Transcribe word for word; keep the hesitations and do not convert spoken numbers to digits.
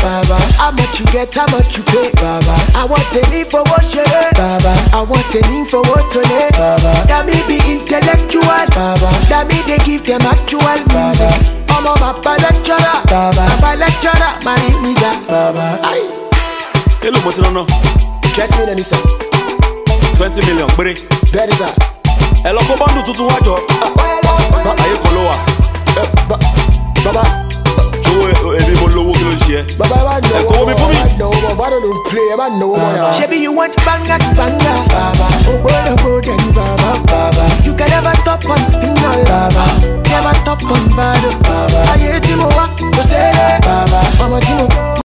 Baba. How much you get, how much you pay, Baba. I want a need for what you hate, Baba. I want a need for what to lay, Baba. That me be intellectual, Baba. That me they give them actual music. I'm a Baba lecturer, Baba. Baba lecturer, my nigga, Baba. Aye. Hello, what's it on now? twenty million is up. twenty million, break. That is up. Hello, come on, do to watch your. Are you Koloa? Baba. Baba, I know, I know, I don't play, I know, Shebi, you want banga to banga, Baba. Oh, boy, oh, then Baba, Baba. You can never top on spinal, Baba. Never top on bad, Baba. I hate him, oh, Baba. I'm a